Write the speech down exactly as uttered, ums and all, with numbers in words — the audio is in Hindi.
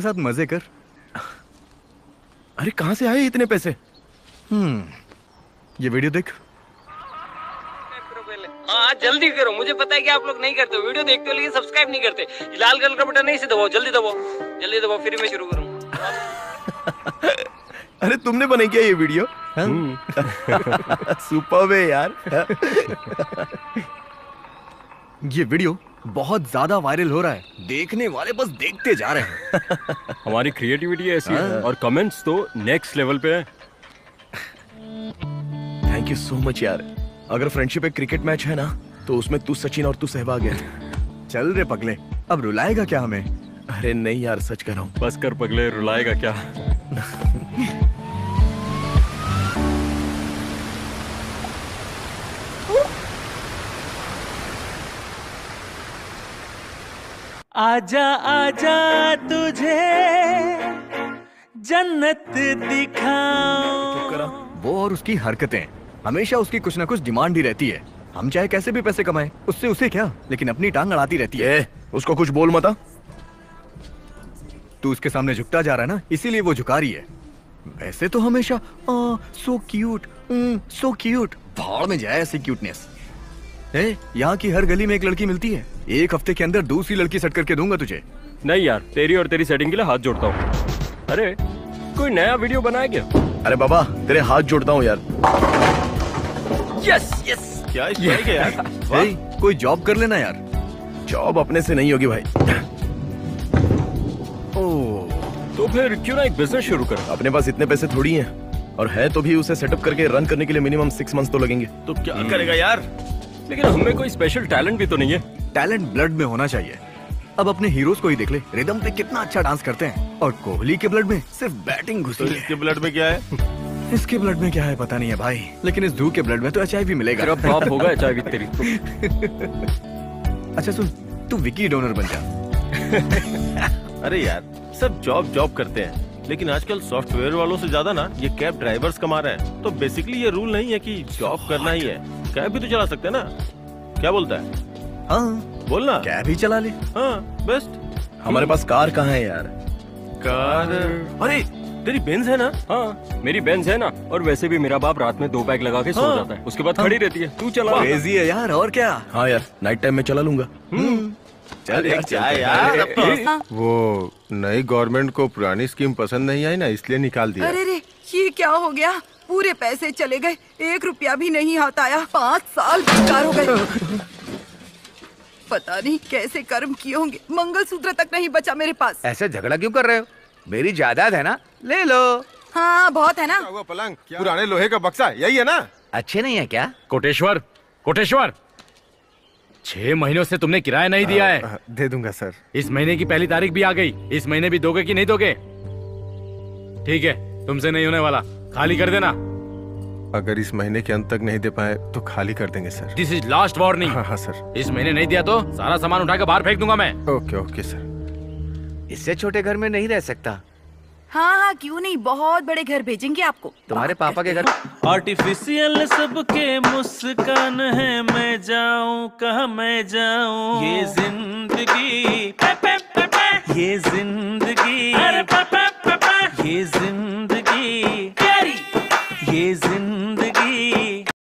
साथ मजे कर। अरे कहां से आए इतने पैसे? हम्म ये वीडियो देख। हाँ जल्दी करो, मुझे पता है कि आप लोग नहीं करते, वीडियो देखते हो लेकिन सब्सक्राइब नहीं करते। लाल कलर का बटन नहीं से दबाओ, जल्दी दबाओ, जल्दी दबाओ, फिर मैं शुरू करूँ। अरे तुमने बनाई क्या ये वीडियो? सुपर्ब है यार। ये वीडियो बहुत ज्यादा वायरल हो रहा है, देखने वाले बस देखते जा रहे हैं। हमारी क्रिएटिविटी ऐसी है और कमेंट्स तो नेक्स्ट लेवल पे है। थैंक यू सो मच यार। अगर फ्रेंडशिप एक क्रिकेट मैच है ना तो उसमें तू सचिन और तू सहवाग है। चल रे पगले, अब रुलाएगा क्या हमें? अरे नहीं यार, सच कह रहा हूँ। बस कर पगले, रुलाएगा क्या? आजा आजा तुझे जन्नत दिखाऊं। वो और उसकी हरकतें, हमेशा उसकी कुछ ना कुछ डिमांड ही रहती है। हम चाहे कैसे भी पैसे कमाएं, उससे उसे क्या, लेकिन अपनी टांग अड़ाती रहती है। ए, उसको कुछ बोल मत। तू उसके सामने झुकता जा रहा है ना, इसीलिए वो झुका रही है। वैसे तो हमेशा सो क्यूट सो क्यूट, भाड़ में जाए ऐसी क्यूटनेस। यहाँ की हर गली में एक लड़की मिलती है, एक हफ्ते के अंदर दूसरी लड़की सेट करके दूंगा तुझे। नहीं यार, तेरी और तेरी सेटिंग के लिए हाथ जोड़ता हूँ। अरे कोई नया वीडियो बनाया क्या? अरे बाबा तेरे हाथ जोड़ता हूँ यार। Yes yes. क्या ये यार? कोई जॉब कर लेना यार। जॉब अपने से नहीं होगी भाई। ओह, तो फिर क्यों ना एक बिजनेस शुरू कर? अपने पास इतने पैसे थोड़ी हैं, और है तो भी उसे सेटअप करके रन करने के लिए मिनिमम सिक्स मंथ्स तो लगेंगे। तो क्या करेगा यार? लेकिन हमें कोई स्पेशल टैलेंट भी तो नहीं है। टैलेंट ब्लड में होना चाहिए। अब अपने हीरोज को ही देख ले, रिदम पे कितना अच्छा डांस करते हैं, और कोहली के ब्लड में सिर्फ बैटिंग घुसी है। इसके ब्लड में क्या है? इसके ब्लड में क्या है पता नहीं है भाई, लेकिन इस धू के ब्लड में तो एच आई वी मिलेगा। तेरा बाप होगा एच आई वी तेरी। अच्छा सुन, तू विकी डोनर बन जा। अरे यार सब जॉब जॉब करते हैं, लेकिन आजकल सॉफ्टवेयर वालों से ज्यादा ना ये कैब ड्राइवर्स कमा रहे हैं। तो बेसिकली ये रूल नहीं है कि जॉब करना ही है, कैब भी तो चला सकते हैं ना। क्या बोलता है? हाँ बोलना, कैब ही चला ले। हाँ बेस्ट। हमारे पास कार कहाँ है यार? कार? अरे तेरी बेंज है ना? हाँ मेरी बेंज है ना, और वैसे भी मेरा बाप रात में दो पैक लगा के सो हाँ। जाता है, उसके बाद खड़ी रहती है। तू चला। क्रेजी है यार, और क्या। हाँ यार, नाइट टाइम में चला लूंगा। चल यार, चाय यार। वो नई गवर्नमेंट को पुरानी स्कीम पसंद नहीं आई ना, इसलिए निकाल दिया। अरे रे, ये क्या हो गया? पूरे पैसे चले गए, एक रुपया भी नहीं हाथ आया। पाँच साल बेकार हो गए। पता नहीं कैसे कर्म किए होंगे, मंगलसूत्र तक नहीं बचा मेरे पास। ऐसे झगड़ा क्यों कर रहे हो? मेरी जायदाद है ना, ले लो। हाँ बहुत है ना। वो पलंग पुराने लोहे का बक्सा यही है ना? अच्छे नहीं है क्या? कोटेश्वर, कोटेश्वर, छह महीनों से तुमने किराया नहीं दिया है। आ, दे दूंगा सर। इस महीने की पहली तारीख भी आ गई, इस महीने भी दोगे कि नहीं दोगे? ठीक है, तुमसे नहीं होने वाला, खाली कर देना। अगर इस महीने के अंत तक नहीं दे पाए तो खाली कर देंगे sir. This is last warning. हाँ हाँ सर। इस महीने नहीं दिया तो सारा सामान उठाकर बाहर फेंक दूंगा मैं। Okay okay sir. इससे छोटे घर में नहीं रह सकता। हाँ हाँ क्यों नहीं, बहुत बड़े घर भेजेंगे आपको। तुम्हारे पापा के घर आर्टिफिशियल सबके मुस्कान है, मैं जाऊं कहाँ मैं जाऊं। ये जिंदगी पे पे पे पे, ये जिंदगी, अरे पे पे पे पे, ये जिंदगी